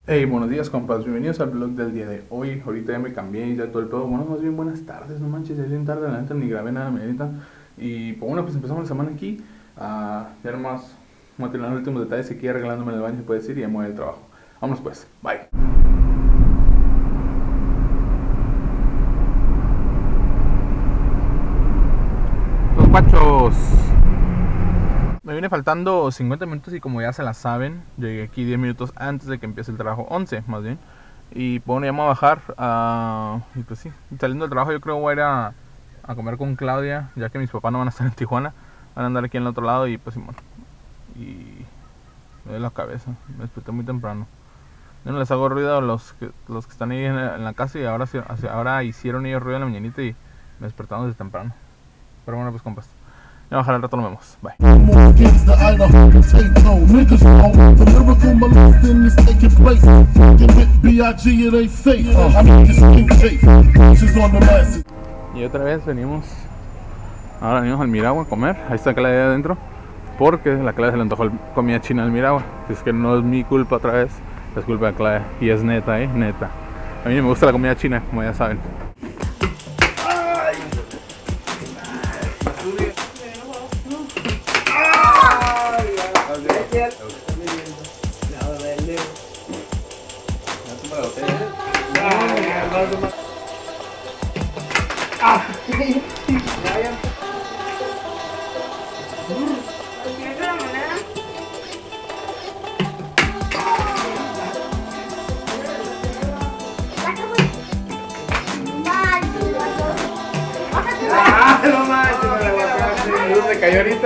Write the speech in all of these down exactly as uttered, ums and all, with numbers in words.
Hey, buenos días, compas. Bienvenidos al vlog del día de hoy. Ahorita ya me cambié y ya todo el pedo. Bueno, más bien buenas tardes, no manches, ya es bien tarde, la neta ni grabé nada mañanita. Y pues bueno, pues empezamos la semana aquí. Uh, ya nomás voy a tener los últimos detalles aquí arreglándome en el baño, se puede decir, y ya me voy al trabajo. Vámonos pues, bye. Los guachos. Me viene faltando cincuenta minutos y como ya se la saben, llegué aquí diez minutos antes de que empiece el trabajo, once más bien. Y bueno, ya me voy a bajar. Uh, y pues sí, saliendo del trabajo yo creo voy a ir a, a comer con Claudia, ya que mis papás no van a estar en Tijuana, van a andar aquí en el otro lado y pues sí, bueno. Y me duele la cabeza, me desperté muy temprano. Yo no les hago ruido a los que, los que están ahí en la, en la casa y ahora, ahora hicieron ellos ruido en la mañanita y me despertamos desde temprano. Pero bueno, pues compas, ya bajar al rato, nos vemos, bye. Y otra vez venimos, ahora venimos al Miragua a comer. Ahí está Claudia adentro, porque la Claudia se le antojó comida china al Miragua. Es que no es mi culpa otra vez, es culpa de Claudia. Y es neta, eh, neta. A mí me gusta la comida china, como ya saben. ¡Ah, no manches! Me la guacaste. Se cayó ahorita.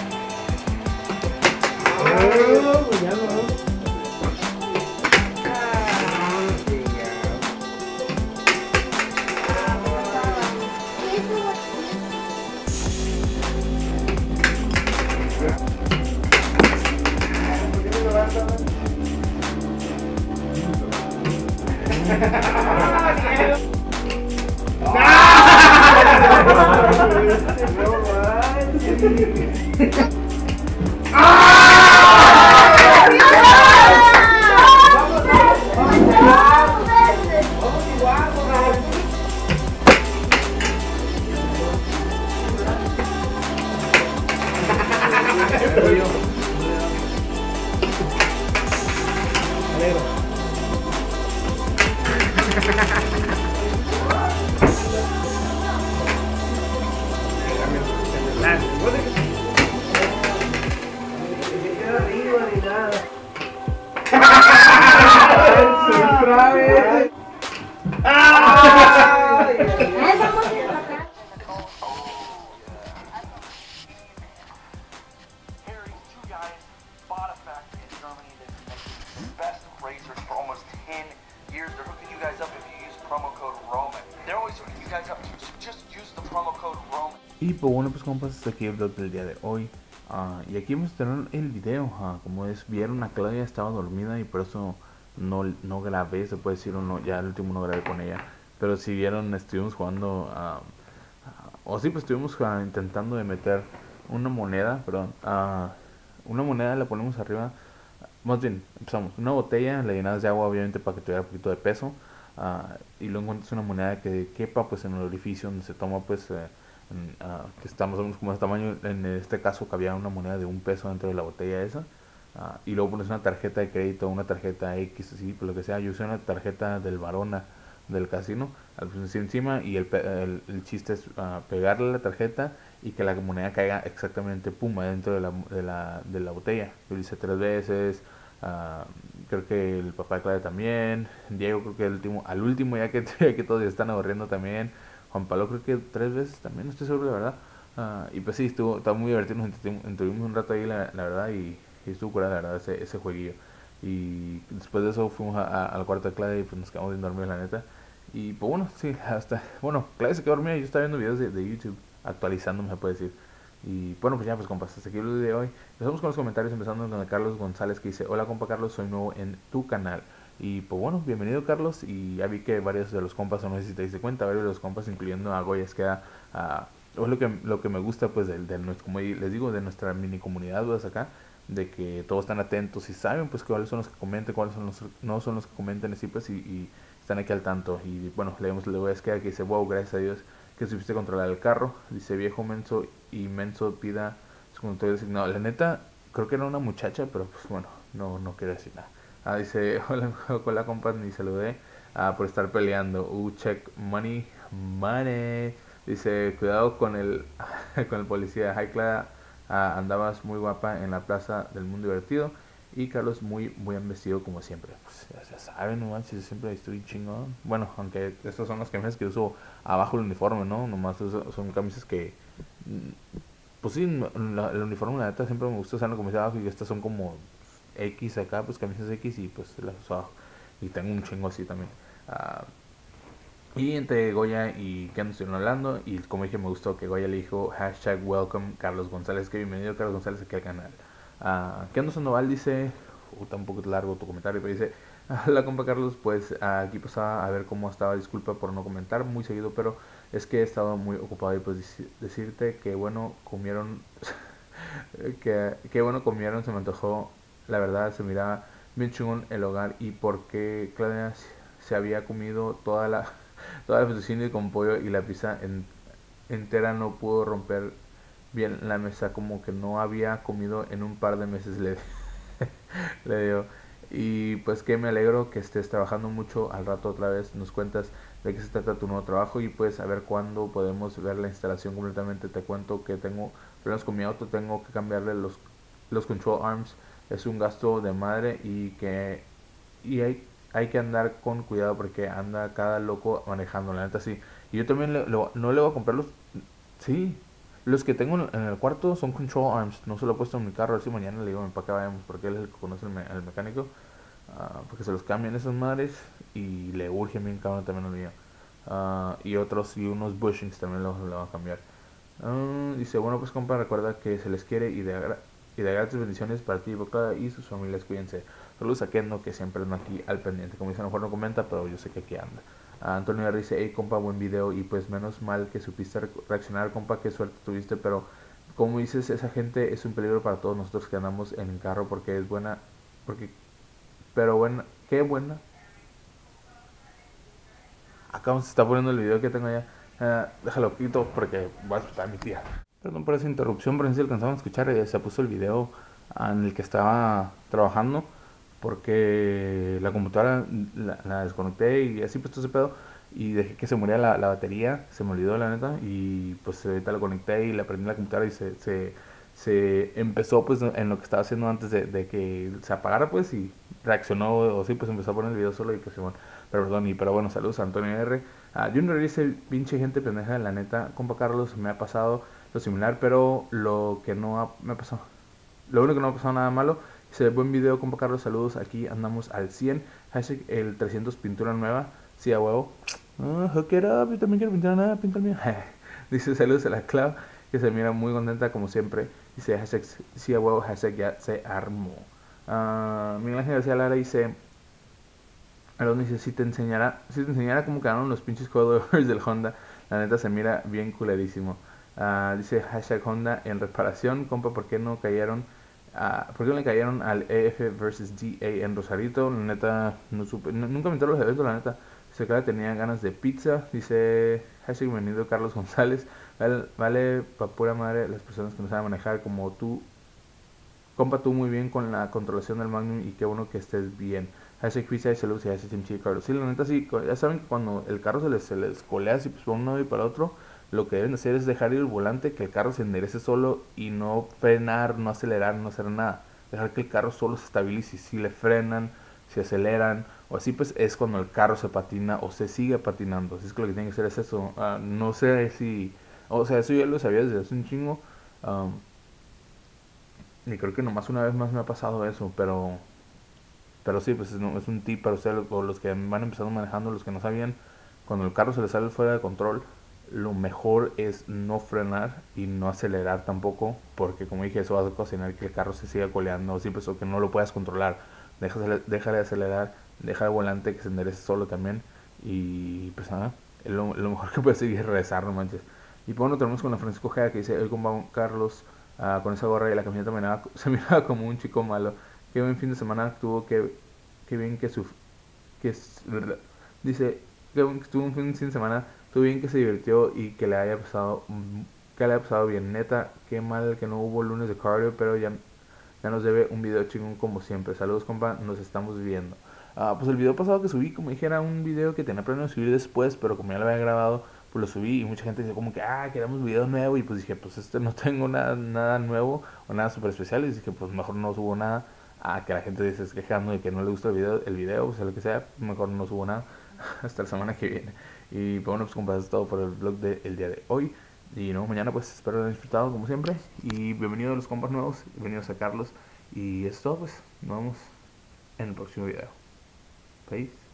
Y pues bueno, pues compas, hasta aquí el vlog del día de hoy. Uh, y aquí vamos a tener el video. Uh, como es, vieron, a Claudia estaba dormida y por eso no, no grabé, se puede decir, o no, ya el último no grabé con ella. Pero si vieron, estuvimos jugando, uh, uh, o sí, pues estuvimos uh, intentando de meter una moneda, perdón, uh, una moneda la ponemos arriba. Más bien, empezamos, una botella, la llenas de agua obviamente para que tuviera un poquito de peso. Uh, y luego encuentras una moneda que quepa pues en el orificio donde se toma pues... Uh, Uh, que estamos como de tamaño. En este caso cabía una moneda de un peso dentro de la botella esa, uh, y luego pones una tarjeta de crédito, una tarjeta X, así, por lo que sea. Yo usé una tarjeta del Varona del casino, al poner encima, y el, el, el chiste es uh, pegarle la tarjeta y que la moneda caiga exactamente puma dentro de la, de la, de la botella. Yo lo hice tres veces. Uh, creo que el papá de Claudia también, Diego creo que el último, al último ya que, ya que todos están aburriendo también, Juan Pablo creo que tres veces también, no estoy seguro la verdad. Uh, y pues sí, estuvo, estaba muy divertido, nos entretuvimos un rato ahí la, la verdad, y, y estuvo curada la verdad ese, ese jueguillo. Y después de eso fuimos a, a, al cuarto de Claudia y pues nos quedamos bien dormidos la neta. Y pues bueno, sí, hasta, bueno, Claudia se quedó dormida y yo estaba viendo videos de, de YouTube, actualizándome se puede decir. Y bueno, pues ya, pues compas, hasta aquí el video de hoy. Empezamos con los comentarios, empezando con el Carlos González, que dice: hola compa Carlos, soy nuevo en tu canal. Y pues bueno, bienvenido Carlos. Y ya vi que varios de los compas, no sé si te diste cuenta, varios de los compas, incluyendo a Goya Esqueda, uh, es lo que, lo que me gusta pues de, de nuestro, como les digo, de nuestra mini comunidad, pues acá, de que todos están atentos y saben pues cuáles son los que comentan, cuáles son los no son los que comentan así pues y, y están aquí al tanto. Y bueno, leemos le voy a escribir que dice, wow, gracias a Dios que supiste controlar el carro. Dice, viejo menso y menso pida su conductor designado. La neta, creo que era una muchacha, pero pues bueno, no, no quiero decir nada. Ah, dice, hola, con la compa, ni saludé ah, por estar peleando. Uh, check money, money. Dice, cuidado con el, con el policía. Hi, Clara, ah, andabas muy guapa en la plaza del mundo divertido. Y Carlos muy, muy bien vestido como siempre. Pues ya, ya saben, no manches, siempre estoy chingón. Bueno, aunque estas son las camisas que uso abajo el uniforme, ¿no? Nomás son camisas que... Pues sí, la, el uniforme, la neta, siempre me gusta usarlo como dice abajo. Y estas son como X acá, pues camisas X y pues las uso abajo. Y tengo un chingo así también. Uh, y entre Goya y Ken estuvieron hablando. Y como dije, me gustó que Goya le dijo hashtag welcome Carlos González. Que bienvenido Carlos González aquí al canal. Uh, Ken Sandoval dice, uh, está un poco largo tu comentario, pero dice, hola compa Carlos, pues uh, aquí pasaba a ver cómo estaba. Disculpa por no comentar muy seguido, pero es que he estado muy ocupado. Y pues decirte que bueno comieron, que, que bueno comieron, se me antojó. La verdad se miraba bien chingón el hogar y porque Claudia se había comido toda la toda la fettuccine con pollo y la pizza en, entera no pudo romper bien la mesa, como que no había comido en un par de meses, le, le dio. Y pues que me alegro que estés trabajando mucho. Al rato otra vez nos cuentas de qué se trata tu nuevo trabajo y pues a ver cuándo podemos ver la instalación completamente. Te cuento que tengo problemas con mi auto, tengo que cambiarle los, los control arms. Es un gasto de madre y que y hay, hay que andar con cuidado porque anda cada loco manejando, la neta sí. Y yo también le, le, no le voy a comprar los... Sí, los que tengo en el cuarto son control arms. No se lo he puesto en mi carro. Así mañana le digo para que vayamos porque él es el que conoce el, me, el mecánico. Uh, porque se los cambian esas madres. Y le urge bien cabrón también el mío. Uh, y otros y unos bushings también los le van a cambiar. Uh, dice, bueno pues compa, recuerda que se les quiere y de, y de gratis bendiciones para ti, Boca y sus familias. Cuídense. Saludos a Kendo, que siempre anda aquí al pendiente. Como dice, a lo mejor no comenta, pero yo sé que aquí anda. Uh, Antonio R dice, hey compa, buen video. Y pues menos mal que supiste reaccionar, compa, qué suerte tuviste. Pero como dices, esa gente es un peligro para todos nosotros que andamos en el carro porque es buena. Porque, pero buena, qué buena. Acá se está poniendo el video que tengo allá. Uh, déjalo quito porque va a escuchar a mi tía. Perdón por esa interrupción, pero si alcanzaban a escuchar, eh, se puso el video en el que estaba trabajando porque la computadora la, la desconecté y así pues todo ese pedo y dejé que se muriera la, la batería, se me olvidó la neta y pues ahorita lo conecté y le prendí la computadora y se, se, se empezó pues en lo que estaba haciendo antes de, de que se apagara pues y reaccionó o sí pues empezó a poner el video solo y pues bueno, pero perdón y pero bueno, saludos a Antonio R. Uh, Junior dice, pinche gente pendeja, la neta, compa Carlos, me ha pasado lo similar, pero lo que no ha, me ha pasado, lo único que no ha pasado nada malo. Dice, buen video compa Carlos, saludos, aquí andamos al cien. Hashtag el trescientos pintura nueva, sí a huevo. Uh, hook it up, yo también quiero pintar nada, pinta el mío. Dice, saludos a la Clau, que se mira muy contenta como siempre. Dice, hashtag sí a huevo, hashtag ya se armó. Uh, Miguel Ángel García Lara dice, Alonso dice, si te enseñara, si te enseñara cómo quedaron los pinches coilovers del Honda, la neta se mira bien culerísimo. Uh, dice hashtag Honda en reparación, compa, ¿por qué no cayeron? Uh, ¿Por qué no le cayeron al E F versus D A en Rosarito? La neta, no supe, no, nunca me enteré los eventos, la neta. Dice que tenía ganas de pizza. Dice hashtag bienvenido Carlos González. Vale, vale pa' pura madre las personas que no saben manejar como tú. Compa, tú muy bien con la controlación del Magnum y qué bueno que estés bien. Hashtag pizza y saludos y hashtag Team Chico Carlos. Sí, la neta sí, ya saben que cuando el carro se les, se les colea así pues para un lado y para otro, lo que deben hacer es dejar ir el volante, que el carro se enderece solo y no frenar, no acelerar, no hacer nada. Dejar que el carro solo se estabilice. Si le frenan, si aceleran o así, pues es cuando el carro se patina o se sigue patinando. Así es que lo que tienen que hacer es eso. Uh, no sé si... O sea, eso ya lo sabía desde hace un chingo. Um, y creo que nomás una vez más me ha pasado eso, pero... Pero sí, pues es, es un tip para ustedes o los que van empezando manejando, los que no sabían. Cuando el carro se les sale fuera de control, lo mejor es no frenar y no acelerar tampoco, porque como dije, eso va a ocasionar que el carro se siga coleando, sí, pues, o que no lo puedas controlar. Deja, deja de acelerar, deja el volante que se enderece solo también, y pues nada, lo, lo mejor que puedes seguir es rezar, no manches. Y por bueno, tenemos con la Francisco Gea que dice, el compa Carlos, uh, con esa gorra y la camiseta me miraba, se miraba como un chico malo. Qué buen fin de semana tuvo, que, qué bien que su, que es, dice, que tuvo un fin de semana, tuvo bien que se divirtió y que le haya pasado, que le haya pasado bien. Neta, qué mal que no hubo lunes de cardio, pero ya, ya nos debe un video chingón como siempre. Saludos, compa, nos estamos viendo. Uh, pues el video pasado que subí, como dije, era un video que tenía planeado subir después, pero como ya lo había grabado, pues lo subí y mucha gente decía como que, ah, queremos video nuevo, y pues dije, pues este no tengo nada, nada nuevo o nada súper especial, y dije, pues mejor no subo nada. A que la gente dice es quejando de que no le gusta el video, el video, o sea, lo que sea, mejor no subo nada hasta la semana que viene. Y pues bueno, pues compas, es todo por el vlog del día de hoy. Y no, mañana pues espero haber disfrutado como siempre. Y bienvenidos a los compas nuevos, bienvenidos a Carlos. Y es todo, pues nos vemos en el próximo video. Peace.